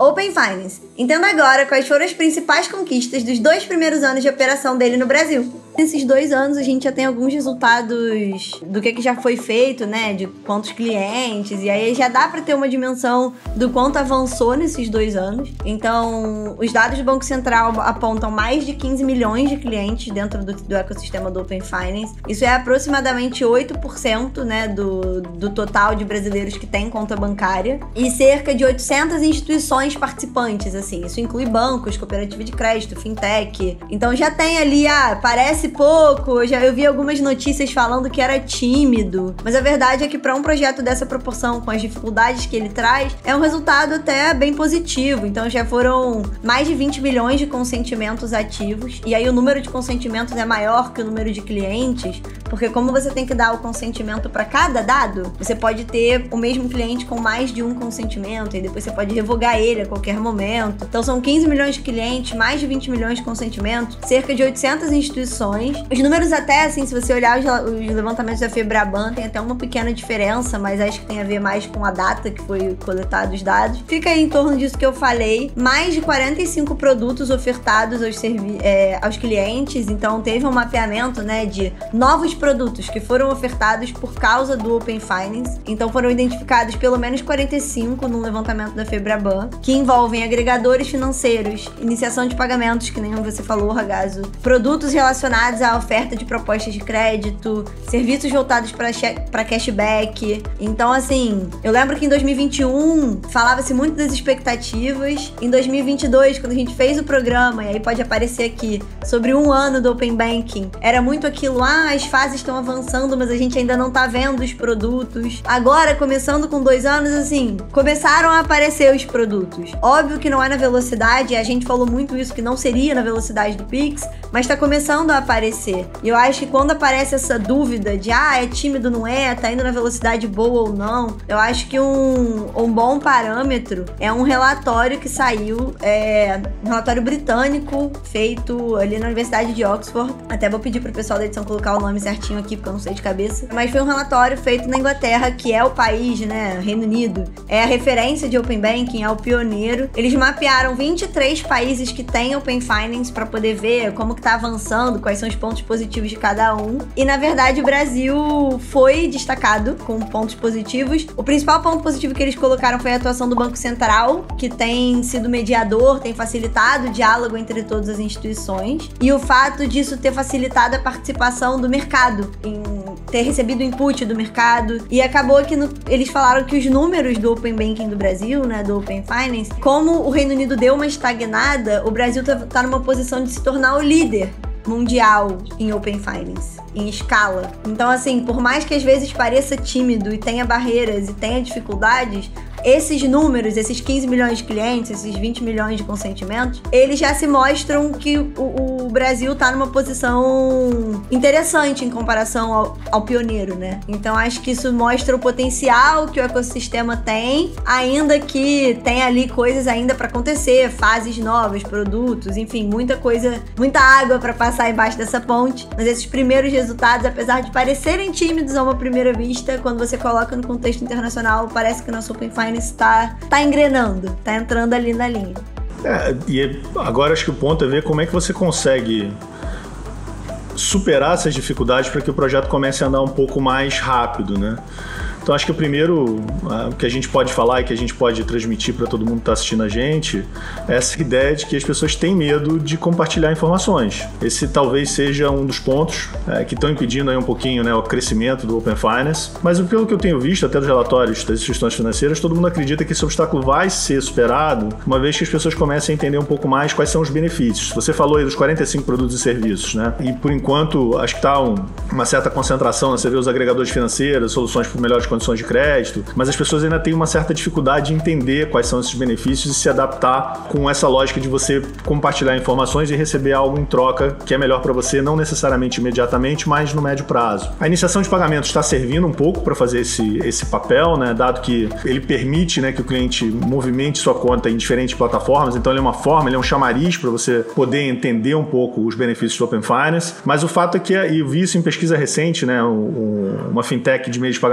Open Finance. Entenda agora quais foram as principais conquistas dos 2 primeiros anos de operação dele no Brasil. Nesses 2 anos, a gente já tem alguns resultados do que já foi feito, né? De quantos clientes. E aí já dá para ter uma dimensão do quanto avançou nesses 2 anos. Então, os dados do Banco Central apontam mais de 15 milhões de clientes dentro do ecossistema do Open Finance. Isso é aproximadamente 8%, né, do total de brasileiros que têm conta bancária. E cerca de 800 instituições participantes, assim. Isso inclui bancos, cooperativa de crédito, fintech. Então já tem ali, parece pouco, eu vi algumas notícias falando que era tímido, mas a verdade é que para um projeto dessa proporção, com as dificuldades que ele traz, é um resultado até bem positivo. Então já foram mais de 20 milhões de consentimentos ativos, e aí o número de consentimentos é maior que o número de clientes, porque como você tem que dar o consentimento para cada dado, você pode ter o mesmo cliente com mais de um consentimento, e depois você pode revogar ele a qualquer momento. Então são 15 milhões de clientes, mais de 20 milhões de consentimentos, cerca de 800 instituições. Os números até, assim, se você olhar os levantamentos da Febraban, tem até uma pequena diferença, mas acho que tem a ver mais com a data que foi coletado os dados. Fica aí em torno disso que eu falei. Mais de 45 produtos ofertados aos clientes, então teve um mapeamento, né, de novos produtos que foram ofertados por causa do Open Finance. Então foram identificados pelo menos 45 no levantamento da Febraban, que envolvem agregadores financeiros, iniciação de pagamentos, que nem você falou, Ragazzo, produtos relacionados à oferta de propostas de crédito, serviços voltados para cashback. Então, assim, eu lembro que em 2021 falava-se muito das expectativas. Em 2022, quando a gente fez o programa, e aí pode aparecer aqui, sobre 1 ano do Open Banking, era muito aquilo, as fases estão avançando, mas a gente ainda não tá vendo os produtos. Agora, começando com 2 anos, assim, começaram a aparecer os produtos. Óbvio que não é na velocidade, a gente falou muito isso, que não seria na velocidade do Pix, mas tá começando a aparecer. E eu acho que quando aparece essa dúvida de é tímido, não é, tá indo na velocidade boa ou não, eu acho que um bom parâmetro é um relatório que saiu, um relatório britânico feito ali na Universidade de Oxford. Até vou pedir pro pessoal da edição colocar o nome certinho aqui, porque eu não sei de cabeça. Mas foi um relatório feito na Inglaterra, que é o país, né, Reino Unido, é a referência de Open Banking, é o pioneiro. Eles mapearam 23 países que têm Open Finance para poder ver como que tá avançando, quais são os pontos positivos de cada um. E, na verdade, o Brasil foi destacado com pontos positivos. O principal ponto positivo que eles colocaram foi a atuação do Banco Central, que tem sido mediador, tem facilitado o diálogo entre todas as instituições. E o fato disso ter facilitado a participação do mercado, em ter recebido input do mercado. E acabou que eles falaram que os números do Open Banking do Brasil, né, do Open Finance, como o Reino Unido deu uma estagnada, o Brasil tá numa posição de se tornar o líder mundial em Open Finance, em escala. Então, assim, por mais que às vezes pareça tímido e tenha barreiras e tenha dificuldades, esses números, esses 15 milhões de clientes, esses 20 milhões de consentimentos, eles já se mostram que o Brasil tá numa posição interessante em comparação ao pioneiro, né? Então, acho que isso mostra o potencial que o ecossistema tem, ainda que tenha ali coisas ainda para acontecer, fases novas, produtos, enfim, muita coisa, muita água para passar embaixo dessa ponte. Mas esses primeiros resultados, apesar de parecerem tímidos a uma primeira vista, quando você coloca no contexto internacional, parece que o nosso Open Finance tá engrenando, tá entrando ali na linha. E agora acho que o ponto é ver como é que você consegue superar essas dificuldades para que o projeto comece a andar um pouco mais rápido, né? Então acho que o primeiro que a gente pode falar e que a gente pode transmitir para todo mundo que está assistindo a gente é essa ideia de que as pessoas têm medo de compartilhar informações. Esse talvez seja um dos pontos que estão impedindo aí um pouquinho, né, o crescimento do Open Finance. Mas pelo que eu tenho visto até dos relatórios das instituições financeiras, todo mundo acredita que esse obstáculo vai ser superado uma vez que as pessoas comecem a entender um pouco mais quais são os benefícios. Você falou aí dos 45 produtos e serviços, né? E por enquanto acho que está uma certa concentração, né? Você vê os agregadores financeiros, soluções por melhores condições de crédito, mas as pessoas ainda têm uma certa dificuldade de entender quais são esses benefícios e se adaptar com essa lógica de você compartilhar informações e receber algo em troca que é melhor para você, não necessariamente imediatamente, mas no médio prazo. A iniciação de pagamentos está servindo um pouco para fazer esse papel, né? Dado que ele permite, né, que o cliente movimente sua conta em diferentes plataformas, então ele é uma forma, ele é um chamariz para você poder entender um pouco os benefícios do Open Finance, mas o fato é que, e eu vi isso em pesquisa recente, né, uma fintech de meio de pagamento e crédito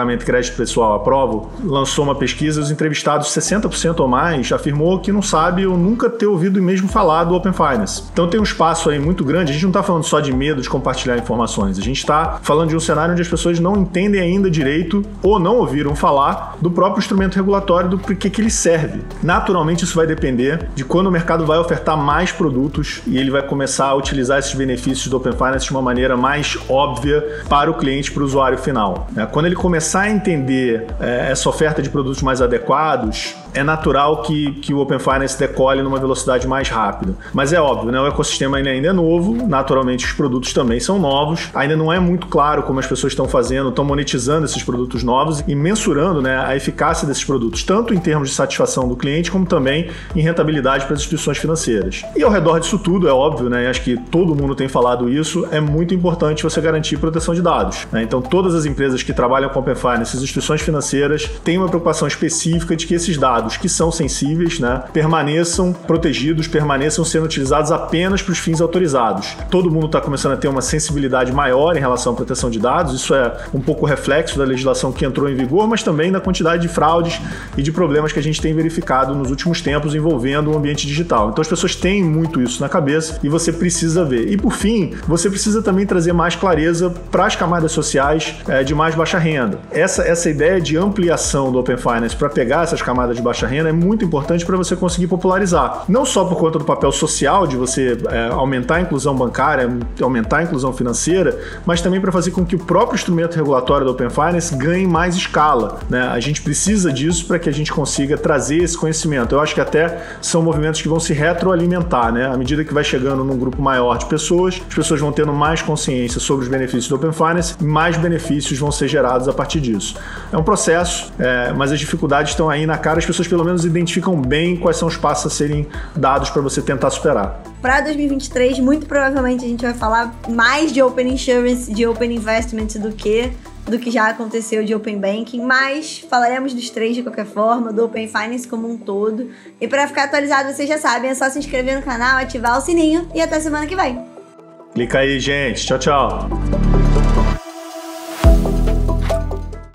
crédito pessoal, a Provo, lançou uma pesquisa, os entrevistados, 60% ou mais, afirmou que não sabe ou nunca ter ouvido mesmo falar do Open Finance. Então tem um espaço aí muito grande, a gente não está falando só de medo de compartilhar informações, a gente está falando de um cenário onde as pessoas não entendem ainda direito ou não ouviram falar do próprio instrumento regulatório, do porquê que ele serve. Naturalmente isso vai depender de quando o mercado vai ofertar mais produtos e ele vai começar a utilizar esses benefícios do Open Finance de uma maneira mais óbvia para o cliente, para o usuário final. Quando ele começar a entender essa oferta de produtos mais adequados, é natural que o Open Finance decole numa velocidade mais rápida. Mas é óbvio, né? O ecossistema ainda é novo, naturalmente os produtos também são novos, ainda não é muito claro como as pessoas estão fazendo, estão monetizando esses produtos novos e mensurando, né, a eficácia desses produtos, tanto em termos de satisfação do cliente, como também em rentabilidade para as instituições financeiras. E ao redor disso tudo, é óbvio, né, acho que todo mundo tem falado isso, é muito importante você garantir proteção de dados, né? Então todas as empresas que trabalham com Open Finance, as instituições financeiras, têm uma preocupação específica de que esses dados que são sensíveis, né, permaneçam protegidos, permaneçam sendo utilizados apenas para os fins autorizados. Todo mundo está começando a ter uma sensibilidade maior em relação à proteção de dados, isso é um pouco reflexo da legislação que entrou em vigor, mas também da quantidade de fraudes e de problemas que a gente tem verificado nos últimos tempos envolvendo o ambiente digital. Então as pessoas têm muito isso na cabeça e você precisa ver. E por fim, você precisa também trazer mais clareza para as camadas sociais de mais baixa renda. Essa ideia de ampliação do Open Finance para pegar essas camadas de baixa renda é muito importante para você conseguir popularizar. Não só por conta do papel social de você aumentar a inclusão bancária, aumentar a inclusão financeira, mas também para fazer com que o próprio instrumento regulatório do Open Finance ganhe mais escala, né? A gente precisa disso para que a gente consiga trazer esse conhecimento. Eu acho que até são movimentos que vão se retroalimentar, né? À medida que vai chegando num grupo maior de pessoas, as pessoas vão tendo mais consciência sobre os benefícios do Open Finance e mais benefícios vão ser gerados a partir disso. É um processo, mas as dificuldades estão aí na cara, as pessoas pelo menos identificam bem quais são os passos a serem dados para você tentar superar. Para 2023, muito provavelmente a gente vai falar mais de Open Insurance, de Open Investment do que já aconteceu de Open Banking, mas falaremos dos três de qualquer forma, do Open Finance como um todo. E para ficar atualizado, vocês já sabem, é só se inscrever no canal, ativar o sininho e até semana que vem. Clica aí, gente. Tchau, tchau.